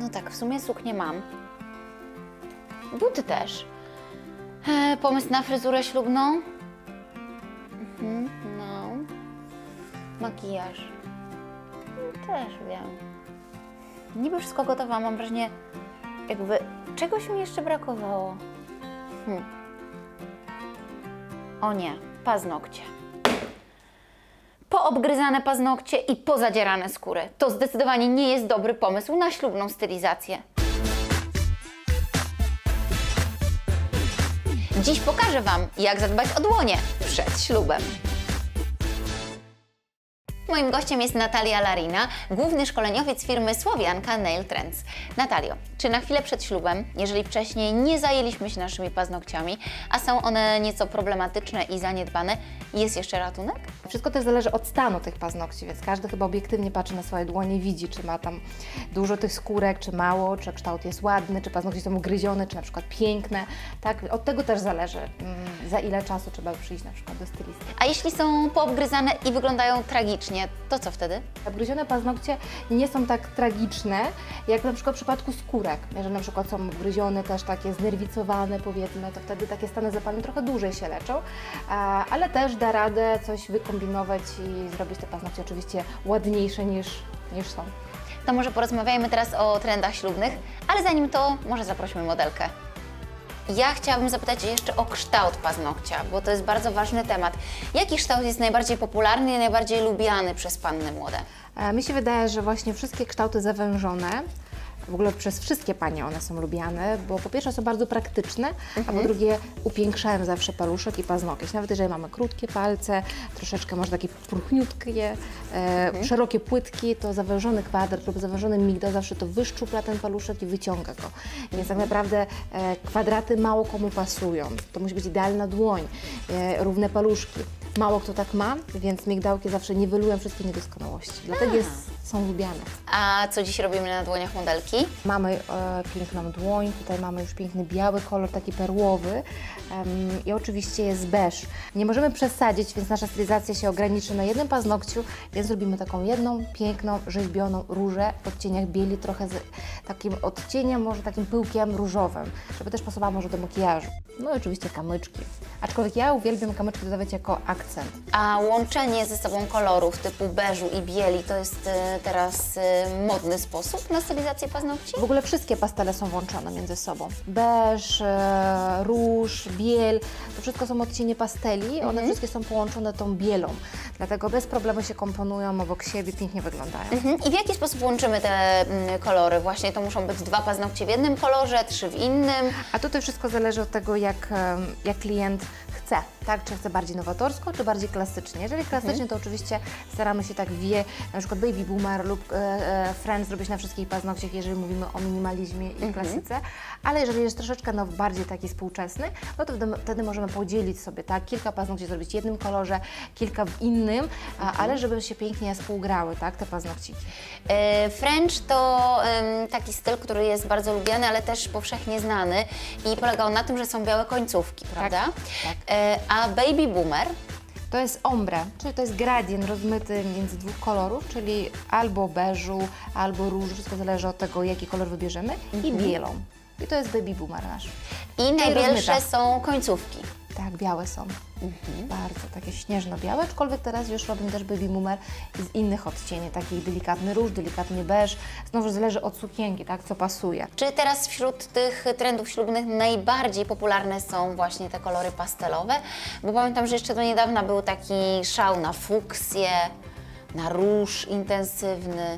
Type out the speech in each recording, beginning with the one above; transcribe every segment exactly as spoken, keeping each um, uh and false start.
No tak, w sumie suknię mam. Buty też. E, pomysł na fryzurę ślubną? Mhm, no. Makijaż. Też wiem. Niby wszystko gotowe, mam wrażenie, jakby czegoś mi jeszcze brakowało. Hmm. O nie, paznokcie. Poobgryzane paznokcie i pozadzierane skóry. To zdecydowanie nie jest dobry pomysł na ślubną stylizację. Dziś pokażę Wam, jak zadbać o dłonie przed ślubem. Moim gościem jest Natalia Larina, główny szkoleniowiec firmy Słowianka Nail Trends. Natalio, czy na chwilę przed ślubem, jeżeli wcześniej nie zajęliśmy się naszymi paznokciami, a są one nieco problematyczne i zaniedbane, jest jeszcze ratunek? Wszystko też zależy od stanu tych paznokci, więc każdy chyba obiektywnie patrzy na swoje dłonie, widzi, czy ma tam dużo tych skórek, czy mało, czy kształt jest ładny, czy paznokcie są ugryzione, czy na przykład piękne. Tak, od tego też zależy, za ile czasu trzeba przyjść na przykład do stylisty. A jeśli są poobgryzane i wyglądają tragicznie, to co wtedy? Obgryzione paznokcie nie są tak tragiczne, jak na przykład w przypadku skórek. Jeżeli na przykład są obgryzione, też takie znerwicowane powiedzmy, to wtedy takie stany zapalne trochę dłużej się leczą, ale też da radę coś wykombinować i zrobić te paznokcie oczywiście ładniejsze niż, niż są. To może porozmawiajmy teraz o trendach ślubnych, ale zanim to może zaprośmy modelkę. Ja chciałabym zapytać jeszcze o kształt paznokcia, bo to jest bardzo ważny temat. Jaki kształt jest najbardziej popularny i najbardziej lubiany przez panny młode? Mi się wydaje, że właśnie wszystkie kształty zawężone, w ogóle przez wszystkie panie one są lubiane, bo po pierwsze są bardzo praktyczne, mhm. a po drugie upiększają zawsze paluszek i paznokieć. Nawet jeżeli mamy krótkie palce, troszeczkę może takie purchniutkie, e, mhm. szerokie płytki, to zawężony kwadrat lub zawężony migdał zawsze to wyszczupla ten paluszek i wyciąga go. Więc tak naprawdę e, kwadraty mało komu pasują. To musi być idealna dłoń, e, równe paluszki. Mało kto tak ma, więc migdałki zawsze niwelują wszystkie niedoskonałości. Dlatego jest, są lubiane. A co dziś robimy na dłoniach modelki? Mamy e, piękną dłoń, tutaj mamy już piękny biały kolor, taki perłowy um, i oczywiście jest beż. Nie możemy przesadzić, więc nasza stylizacja się ograniczy na jednym paznokciu, więc zrobimy taką jedną piękną, rzeźbioną różę w odcieniach bieli, trochę z takim odcieniem, może takim pyłkiem różowym, żeby też pasowała może do makijażu. No i oczywiście kamyczki. Aczkolwiek ja uwielbiam kamyczki dodawać jako akcent. A łączenie ze sobą kolorów typu beżu i bieli to jest y, teraz y, modny sposób na stylizację paznokci? W ogóle wszystkie pastele są łączone między sobą. Beż, e, róż, biel, to wszystko są odcienie pasteli, one mhm. wszystkie są połączone tą bielą. Dlatego bez problemu się komponują obok siebie, pięknie wyglądają. Mhm. I w jaki sposób łączymy te mm, kolory? Właśnie to muszą być dwa paznokcie w jednym kolorze, trzy w innym? A tutaj wszystko zależy od tego, jak, jak klient chce, tak? Czy chce bardziej nowatorsko, czy bardziej klasycznie. Jeżeli klasycznie, mhm. to oczywiście staramy się tak wie, na przykład Baby Boomer lub e, e, Friends zrobić na wszystkich paznokciach, jeżeli mówimy o minimalizmie i mhm. klasyce, ale jeżeli jest troszeczkę no, bardziej taki współczesny, no to wtedy, wtedy możemy podzielić sobie, tak? Kilka paznokci zrobić w jednym kolorze, kilka w innym, mhm. a, ale żeby się pięknie współgrały, tak? Te paznokciki. E, French to e, taki styl, który jest bardzo lubiany, ale też powszechnie znany i polegał na tym, że są białe końcówki, prawda? Tak, tak. E, a Baby Boomer? To jest ombre, czyli to jest gradient rozmyty między dwóch kolorów, czyli albo beżu, albo różu, wszystko zależy od tego, jaki kolor wybierzemy, mhm. i bielą. I to jest Baby Boomer nasz. I najbielsze są końcówki. Tak, białe są. Mhm. Bardzo takie śnieżno-białe, aczkolwiek teraz już robimy też Baby Boomer z innych odcieni, takich delikatny róż, delikatny beż. Znowu zależy od sukienki, tak, co pasuje. Czy teraz wśród tych trendów ślubnych najbardziej popularne są właśnie te kolory pastelowe? Bo pamiętam, że jeszcze do niedawna był taki szał na fuksję, na róż intensywny.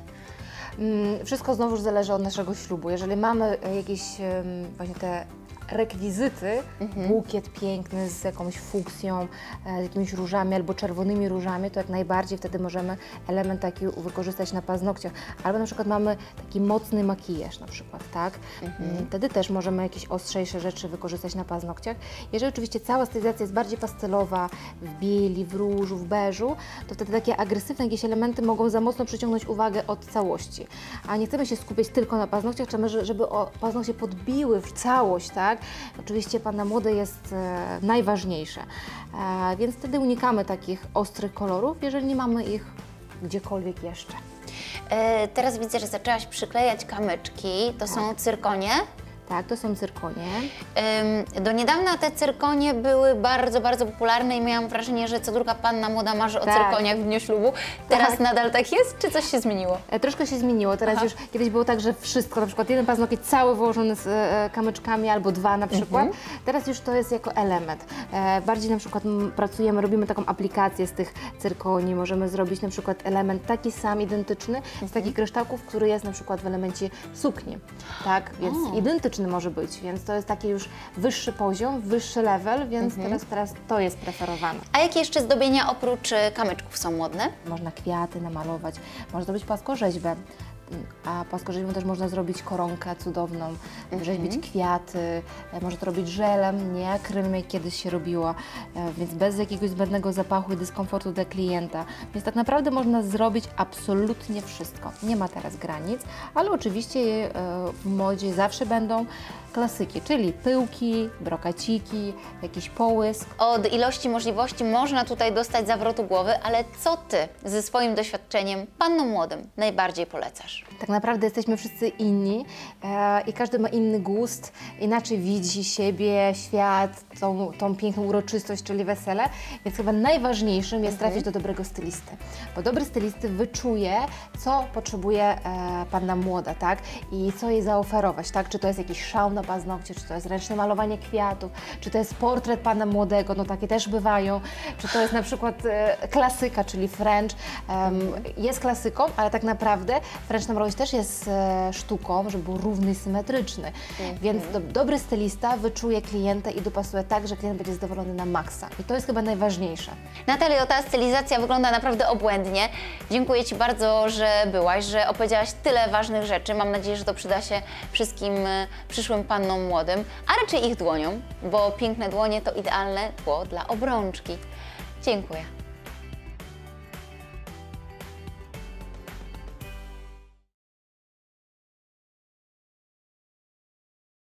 Wszystko znowu zależy od naszego ślubu. Jeżeli mamy jakieś właśnie te rekwizyty, mhm. bukiet piękny z jakąś fuksją, z jakimiś różami albo czerwonymi różami, to jak najbardziej wtedy możemy element taki wykorzystać na paznokciach. Albo na przykład mamy taki mocny makijaż na przykład, tak? Mhm. Wtedy też możemy jakieś ostrzejsze rzeczy wykorzystać na paznokciach. Jeżeli oczywiście cała stylizacja jest bardziej pastelowa, w bieli, w różu, w beżu, to wtedy takie agresywne jakieś elementy mogą za mocno przyciągnąć uwagę od całości. A nie chcemy się skupiać tylko na paznokciach, chcemy, żeby o paznokcie podbiły w całość, tak? Oczywiście panna młode jest e, najważniejsze, e, więc wtedy unikamy takich ostrych kolorów, jeżeli nie mamy ich gdziekolwiek jeszcze. E, teraz widzę, że zaczęłaś przyklejać kamyczki. To są cyrkonie. Tak, to są cyrkonie. Ym, do niedawna te cyrkonie były bardzo, bardzo popularne i miałam wrażenie, że co druga panna młoda marzy o Tak. cyrkoniach w dniu ślubu. Teraz Tak. nadal tak jest, czy coś się zmieniło? E, Troszkę się zmieniło. Teraz Aha. już kiedyś było tak, że wszystko, na przykład jeden paznokieć cały wyłożony z e, kamyczkami albo dwa na przykład. Mhm. Teraz już to jest jako element. E, bardziej na przykład m, pracujemy, robimy taką aplikację z tych cyrkoni. Możemy zrobić na przykład element taki sam, identyczny, z takich kryształków, który jest na przykład w elemencie sukni. Tak, więc O. identyczny może być, więc to jest taki już wyższy poziom, wyższy level, więc teraz, teraz to jest preferowane. A jakie jeszcze zdobienia oprócz e, kamyczków są modne? Można kwiaty namalować, można zrobić płaskorzeźbę, a płaskorzeźbą też można zrobić koronkę cudowną, rzeźbić kwiaty, e, można to robić żelem, nie akrylem jak kiedyś się robiło, e, więc bez jakiegoś zbędnego zapachu i dyskomfortu dla klienta. Więc tak naprawdę można zrobić absolutnie wszystko. Nie ma teraz granic, ale oczywiście e, w modzie zawsze będą klasyki, czyli pyłki, brokaciki, jakiś połysk. Od ilości możliwości można tutaj dostać zawrotu głowy, ale co Ty ze swoim doświadczeniem pannom młodym najbardziej polecasz? Tak naprawdę jesteśmy wszyscy inni e, i każdy ma inny gust, inaczej widzi siebie, świat, tą, tą piękną uroczystość, czyli wesele, więc chyba najważniejszym jest trafić do dobrego stylisty, bo dobry stylisty wyczuje, co potrzebuje e, panna młoda, tak, i co jej zaoferować, tak, czy to jest jakiś szał na paznokcie, czy to jest ręczne malowanie kwiatów, czy to jest portret pana młodego, no takie też bywają, czy to jest na przykład e, klasyka, czyli French, um, jest klasyką, ale tak naprawdę French namalować też jest e, sztuką, żeby był równy i symetryczny, Mhm. więc do, dobry stylista wyczuje klienta i dopasuje tak, że klient będzie zadowolony na maksa i to jest chyba najważniejsze. Natalio, ta stylizacja wygląda naprawdę obłędnie. Dziękuję Ci bardzo, że byłaś, że opowiedziałaś tyle ważnych rzeczy. Mam nadzieję, że to przyda się wszystkim e, przyszłym pannom młodym, a raczej ich dłoniom, bo piękne dłonie to idealne tło dla obrączki. Dziękuję.